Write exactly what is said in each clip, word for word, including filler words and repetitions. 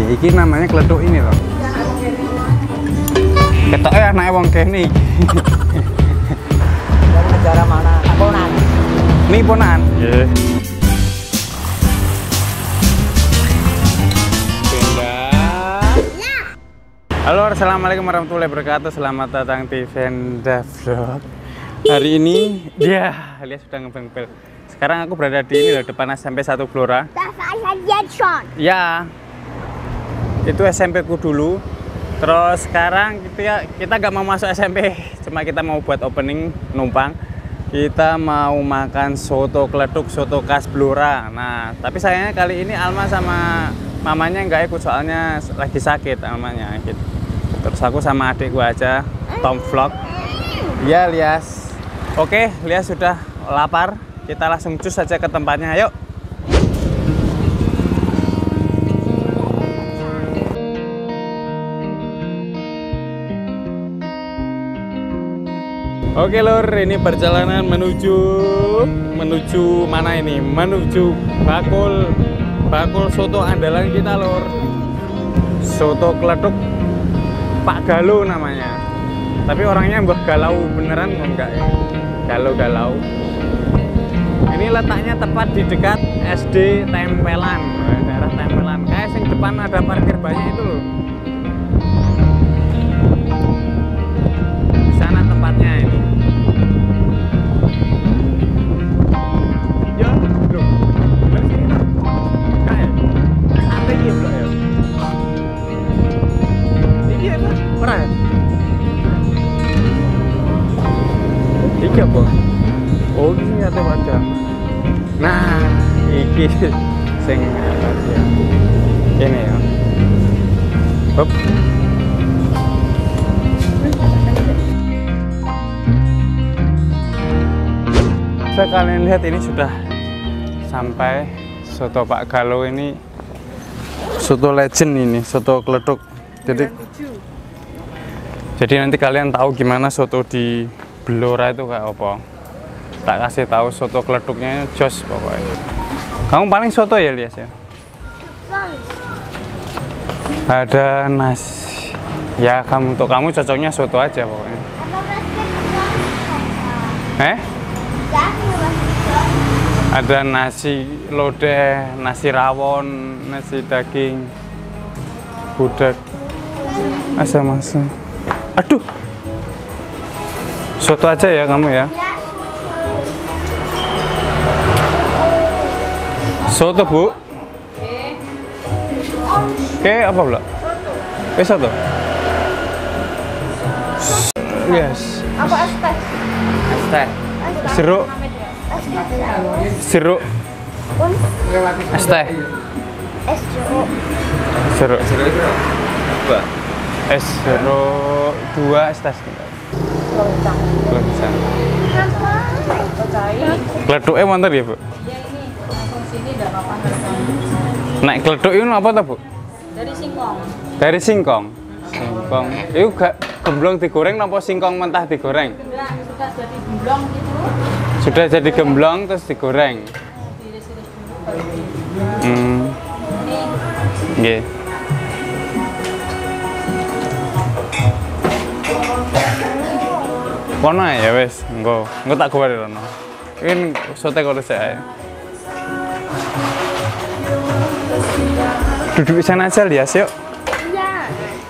iki. Iki namanya kletuk ini loh. Ketoknya anaknya wong kene iki. Dari negara mana? Ponan. Ini ponan. Nggih. Halo, assalamualaikum warahmatullahi wabarakatuh. Selamat datang di Venda Vlog. Hari ini dia alias sudah ngebeng-bel. Sekarang aku berada di ini loh, depan S M P satu Blora. Ya, itu S M P ku dulu. Terus sekarang kita kita nggak mau masuk S M P, cuma kita mau buat opening numpang. Kita mau makan soto kletuk, soto khas Blora. Nah, tapi sayangnya kali ini Alma sama mamanya nggak ikut, soalnya lagi sakit Almanya gitu. Terus aku sama adikku aja, Tom Vlog. Ya, Lias. Oke, Lias sudah lapar. Kita langsung cus saja ke tempatnya, ayo. Oke lor, ini perjalanan menuju menuju mana ini? Menuju bakul bakul soto andalan kita lor. Soto kletuk Pak Galo namanya. Tapi orangnya mbah galau beneran kok enggak ya? Galau-galau. Ini letaknya tepat di dekat S D Tempelan, daerah Tempelan. Kayak sing depan ada parkir banyak itu loh. Di sana tempatnya ini. Ya, belum. Bener sini tak? Kayak santai ya, Bro ya. Iya tak? Pernah ya? Iya, Bro. Oh, ini ada wadah. Nah, iki sing apa ya? Ini ya. Hop. Bisa kalian lihat ini sudah sampai soto Pak Galo ini, soto legend ini, soto kletuk. Jadi Jadi nanti kalian tahu gimana soto di Blora itu kayak apa. Tak kasih tahu soto kletuknya jos pokoknya. Kamu paling soto ya, Lias ya? Ada nasi. Ya kamu untuk kamu cocoknya soto aja pokoknya. Eh? Ada nasi lodeh, nasi rawon, nasi daging, budak. Masa-masa. Aduh. Soto aja ya kamu ya. Soto, Bu. Oke, apa pula? Eh, soto. Yes. Apa es teh? Es teh. Jeruk. Jeruk. Es teh. Es jeruk. Jeruk. Dua. Es jeruk dua, es teh. Loncang. Loncang. Percaya. Kletuknya mantap ya, Bu? Nek kletuk itu apa tuh, Bu? Dari singkong. Dari singkong. Singkong. Itu gak gemblong digoreng apa singkong mentah digoreng? Sudah, sudah jadi gemblong gitu. Sudah jadi gemblong terus digoreng. Diiris-iris dulu baru di. Hmm. Ini Nggih. Kono ya wes, engko. Engko tak gawe rono. Ini sote karo saya. Duduk di sana aja, Lias, yuk. iya.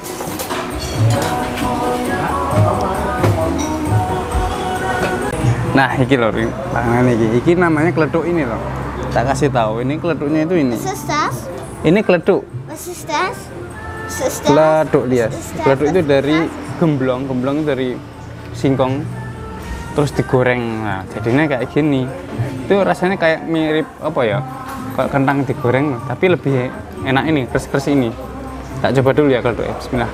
Nah, iki lho, panganan iki. Iki namanya kletuk ini loh. Tak kasih tahu, ini kletuknya itu ini. Sisters, Ini kletuk. sisters, sisters. Kletuk, Lias. Kletuk itu dari gemblong, gemblong dari singkong terus digoreng. Nah, jadinya kayak gini. Itu rasanya kayak mirip apa ya? Kayak kentang digoreng, tapi lebih enak ini, keras-keras ini. Tak coba dulu ya kletuk ya. Bismillah.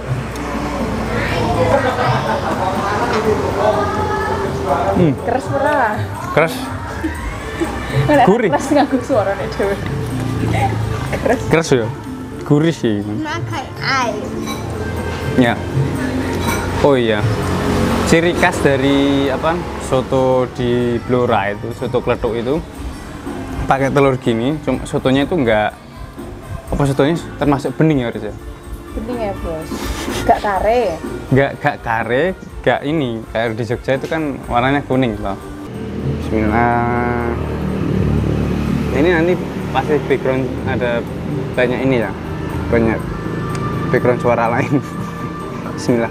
Hmm. Keras pernah. Keras. Gurih. Keras nganggo suarane dhewe. Keras. Keras ya. Gurih sih. Makan air. Ya. Oh iya. Ciri khas dari apa? Soto di Blora itu, soto kletuk itu pakai telur gini, cuma sotonya itu enggak Apa sotonya termasuk bening ya Riz ya? Bening ya bos. Gak kare. Gak gak kare, gak ini. Kayak di Jogja itu kan warnanya kuning loh. Bismillah. Ini nanti pasti background ada banyak ini ya, banyak background suara lain. Bismillah.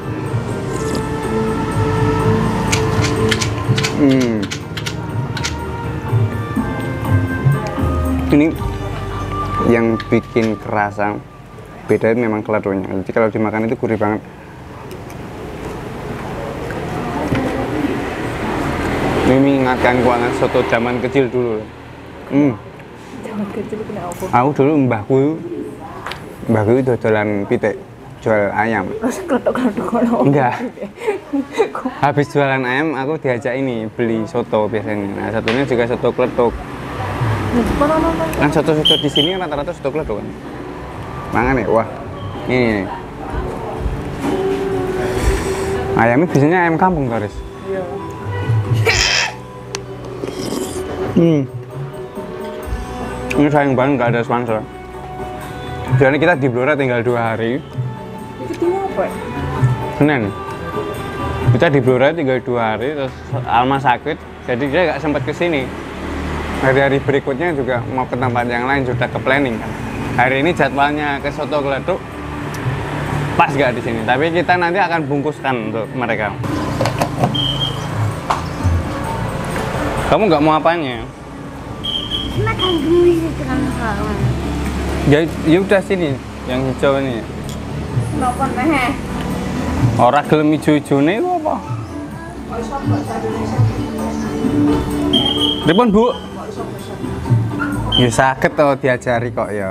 Hmm. Ini yang bikin kerasa beda memang keladonya. Jadi kalau dimakan itu gurih banget. Ini mengingatkan kuangan soto zaman kecil dulu. Hmm. Zaman kecil kena apa? Aku dulu mbahku, mbahku itu dodolan pitik, jual ayam. Terus kletok-kletok kono. Enggak. Habis jualan ayam, aku diajak ini beli soto biasanya. Nah, satunya juga soto kletok. Kan soto-soto di sini rata-rata soto kletok kan. Mangan ya, wah. Ini. Nih. Ayamnya biasanya ayam kampung, Taris. Iya. Hmm. Ini sayang banget nggak ada sponsor. Jadi kita di Blora tinggal dua hari. Itu dia apa ya? Senin. Kita di Blora tinggal dua hari, terus Alma sakit, jadi dia nggak sempat ke sini. Hari-hari berikutnya juga mau ke tempat yang lain, sudah ke planning kan. Hari ini jadwalnya ke Soto Gledok, pas nggak di sini. Tapi kita nanti akan bungkuskan untuk mereka. Kamu nggak mau apanya? Makan dulu dengan kawan. Ya, ya udah sini, yang hijau ini. Kenapa nih? Orang gelem hijau-hijau nih apa? Ripun Bu? Ya sakit toh diajari kok ya.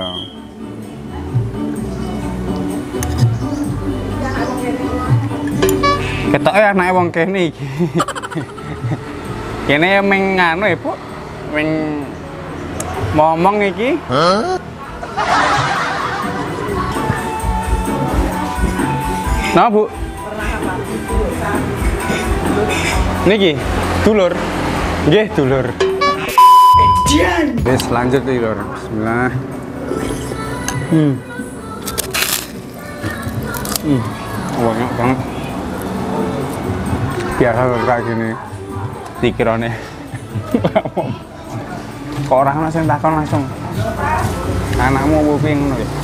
Ketoke anake wong kene iki. Kene meng nganu ya, Bu. Meng ngomong iki. Hah? Nah, Bu. Niki, dulur. Nggih, dulur. Wis lanjut iki, Lur. Bismillah. Hmm. Hmm. Banyak banget. Biasa kayak gini. Dikirane. Kok orang langsung takon langsung. Anakmu mau piye ngono ya?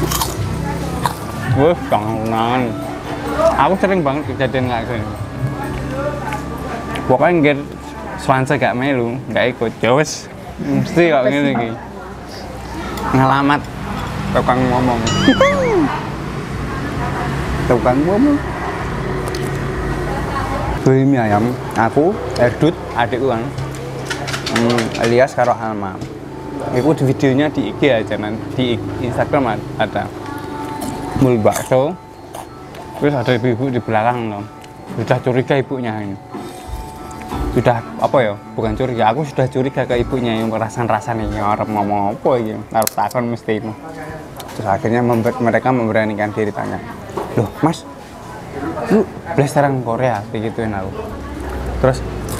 Wah, jangan. Aku sering banget kejadian kayak gini. Pokoknya nggak sponsor gak melu, nggak ikut. Ya wes, mesti kok ngene iki. Ngalamat tukang ngomong. Tukang ngomong. Beli mie ayam, aku, Erdut, adikku kan. Hmm, alias karo Alma. Itu di videonya di I G aja nanti di Instagram ada. Mul bakso. Terus ada ibu-ibu di belakang dong. Sudah curiga ibunya ini. Sudah apa ya? Bukan curiga, aku sudah curiga ke ibunya yang merasan-rasan ini orang ngomong apa ini. Harus takon mesti itu. Terus akhirnya member, mereka memberanikan diri tanya. Loh, Mas, lu blasteran Korea begituin aku. Terus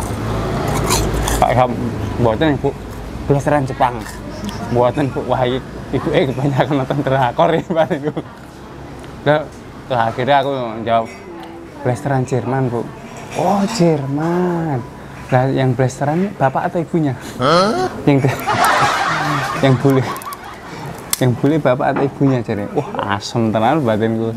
Pak buatan Ibu blasteran Jepang. Buatan Bu wah ibu eh kebanyakan nonton drakor ya Pak itu. Nah, terus akhirnya aku jawab blasteran Jerman, Bu. Oh, Jerman. Nah, yang blasteran bapak atau ibunya? Huh? Yang yang boleh yang boleh bapak atau ibunya jadi. Wah, asem tenan batinku.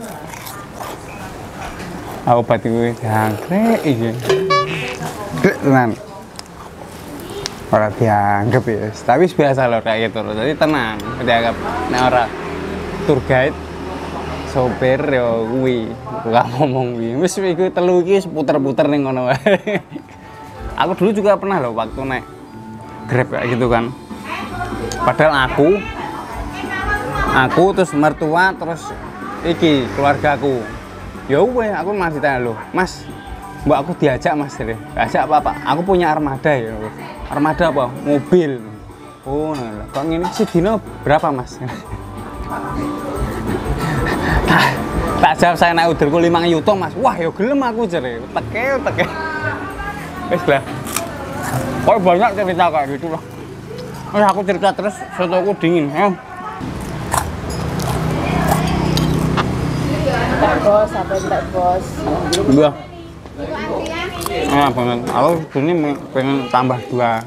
Aku batinku jangkrik iki. Grek tenan. Ora dianggap ya, tapi biasa loh kayak gitu loh. Jadi tenang, dianggap nek ora tour guide, sopir yo kuwi, gak ngomong kuwi. Wis iku telu iki puter-puter ning ngono wae. Aku dulu juga pernah loh waktu naik Grab kayak gitu kan. Padahal aku aku terus mertua terus iki keluargaku. Ya weh, aku masih tanya loh, Mas, mbak aku diajak Mas deh. Diajak apa, Pak? Aku punya armada ya. Armada apa? Mobil. Oh, nah, kok ngene sih dino berapa, Mas? tak, tak jawab saya naik uderku lima yuto, Mas. Wah, ya gelem aku jere. Teke, teke. Wis lah. Kok banyak cerita kayak gitu loh. Oh, aku cerita terus sotoku dingin. Ayo. bos, apa enggak bos? Iya. Enak banget. Aku ini pengen tambah dua.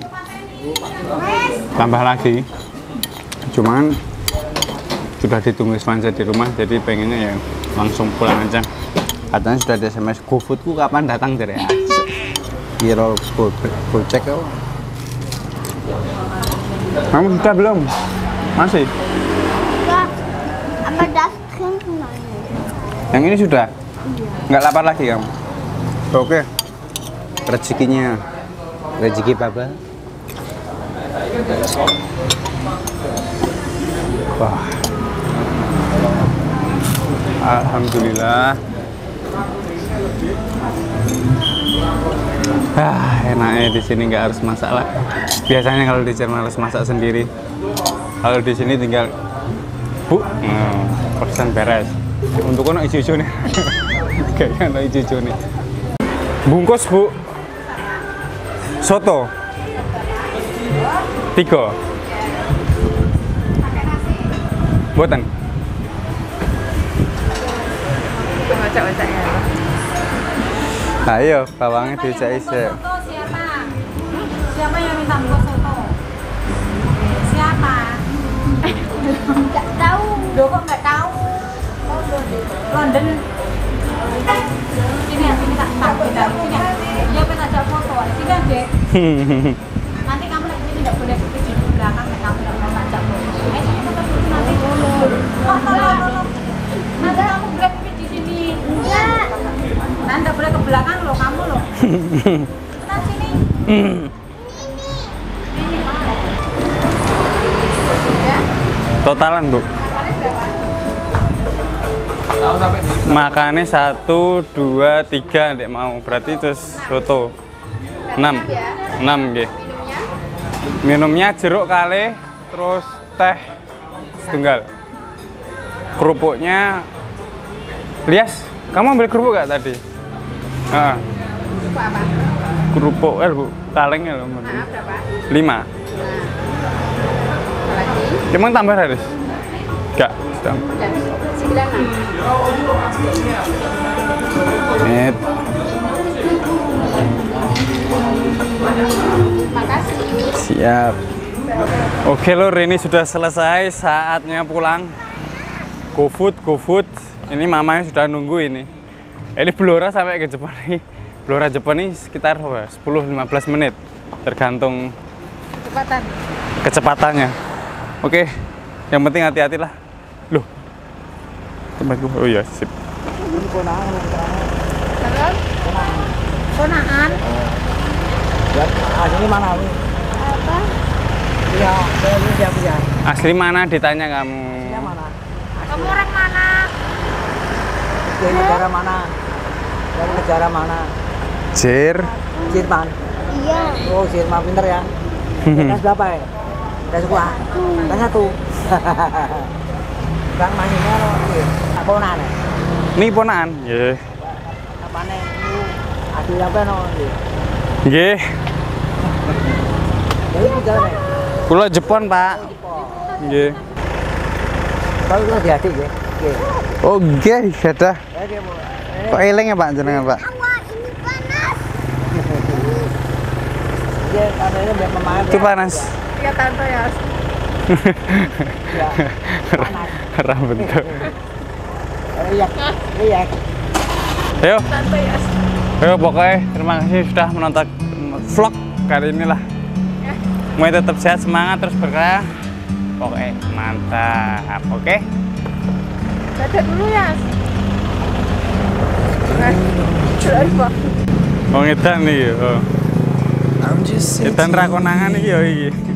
Tambah lagi. Cuman sudah ditunggu sponsor di rumah, jadi pengennya ya langsung pulang aja. Katanya sudah ada S M S GoFoodku kapan datang dari ya. Kira full check kau. Kamu sudah belum? Masih? Enggak. Apa daftar semuanya? Yang ini sudah? Iya. Nggak lapar lagi kamu? Oke. Rezekinya. Rezeki Baba. Wah. Alhamdulillah. Ah, enaknya di sini nggak harus masak lah. Biasanya kalau di Jerman harus masak sendiri. Kalau di sini tinggal bu, hmm, persen beres. Untuk ono ijo-ijo nih, kayaknya ono ijo-ijo nih. Bungkus bu, soto, tiga, buatan. Baca-baca ya. Ayo, bawangnya diucai sih. Siapa? Siapa yang minta buku soto? Siapa? Enggak tahu. Loh kok nggak tahu? London. Sini ya, sini tak tak kita. Sini ya. Dia pengen ajak foto. Sini aja. Nanti kamu lagi sini nggak boleh pergi di belakang. Kamu nggak mau ajak foto. Eh, sini foto dulu nanti. Oh, tolong, tolong. Nanti kamu boleh pergi di sini. Enggak. Nanti nggak boleh ke belakang loh, kamu loh. Nah, sini. Totalan bu. Makannya satu, dua, tiga, dek mau. Berarti terus soto. Enam, enam gitu. Minumnya jeruk kali, terus teh setunggal. Kerupuknya, Lias, kamu ambil kerupuk gak tadi? Ah. Kerupuk, eh bu, kalengnya loh. Lima. Emang tambah harus? Enggak, Net. Siap. Oke lor, ini sudah selesai, saatnya pulang. GoFood, GoFood. Ini mamanya sudah nunggu ini. Ini Blora sampai ke Jepang nih. Blora Jepang ini sekitar sepuluh sampai lima belas menit, tergantung Kecepatan. kecepatannya. Oke, yang penting hati-hati lah. Loh, tempatku. Oh iya, sip. Konaan. Asli mana ini? Apa? Iya, saya ini siapa ya? Asli mana ditanya kamu? Dia mana? Kamu orang mana? Dari negara mana? Dari negara mana? Jir. Jerman. Iya. Oh, Jerman pinter ya. Kelas berapa ya? Kelas sekolah. Kelas satu. Bang mainnya lo, ponan ya? Ini ponaan. Nggih. Apa nih? Adil apa no? Nggih. Jadi pinter nih. Kula Jepang, Pak. Nggih. Kalau lo diadik ya? Oke. Oh, nggih, gadah. Ya dia mau. Kok eling ya, Pak, jenengan, Pak? Wah, ini panas. Dia katanya biar pemain. Itu panas. Iya tante ya. Ya. Panas. Rambut. Iya. Iya. Ayo. Tante ya. Ayo pokoknya terima kasih sudah menonton vlog kali ini lah. Mau tetap sehat, semangat, terus berkah. Oke, mantap. Oke. Dadah dulu ya. Jelas Pak. Wong edan iki. Oh. Edan ra konangan iki ya iki.